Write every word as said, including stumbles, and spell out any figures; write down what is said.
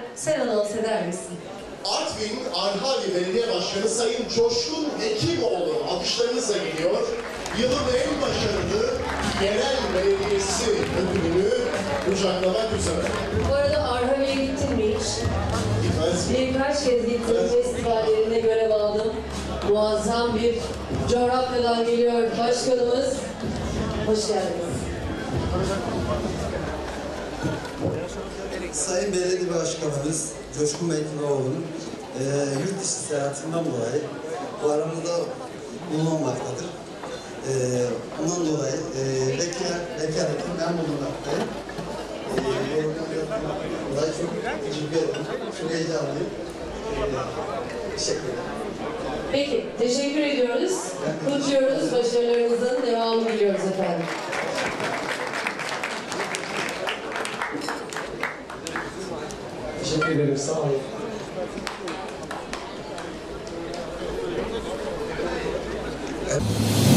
sen anons eder misin? Artvin Arhavi Belediye Başkanı Sayın Coşkun Hekimoğlu alkışlarınızla geliyor. Yılın en başarılı yerel belediyesi ödülünü kucaklamak üzere. Bu arada Arhavi'ye gittin mi hiç? Gitmez mi? Birkaç kez gittim, Evet. festivallerinde görev aldım. Muazzam bir coğrafyadan geliyor başkanımız. Hoş geldiniz. Sayın Belediye Başkanımız Coşkun Hekimoğlu'nun e, yurt dışı seyahatinden dolayı bu aramızda bulunmamaktadır. E, ondan dolayı e, bekar, bekarlıkta ben bulunmaktayım. E, dolayı çok teşekkür ederim. Çok heyecanlıyım. E, teşekkür ederim. Peki, teşekkür ediyoruz. Kutluyoruz, başarılarınızın devamını diliyoruz efendim. Teşekkür ederim, sağ olun. Evet.